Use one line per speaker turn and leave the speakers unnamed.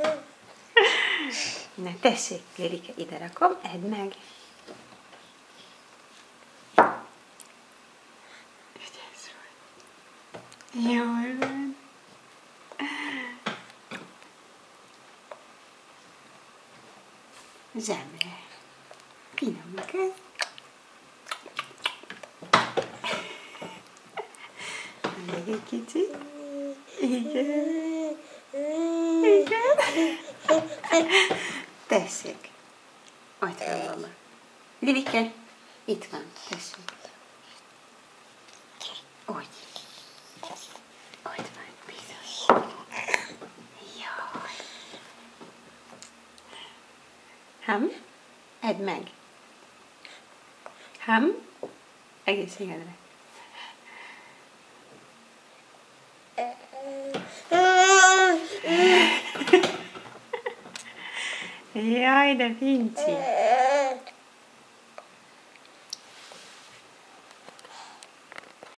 Na tessék, Lilike, ide rakom, edd meg. Ügyes vagy. Jól van. Zsemle. Finom ez. Még egy kicsit. Igen. Igen. Tessék. Ott van mama. Lilike, itt van. Tessék. Úgy. Ott van, bizony. Jaj. Ham? Edd meg. Ham? Egészségedre. Jaj, de fincsi.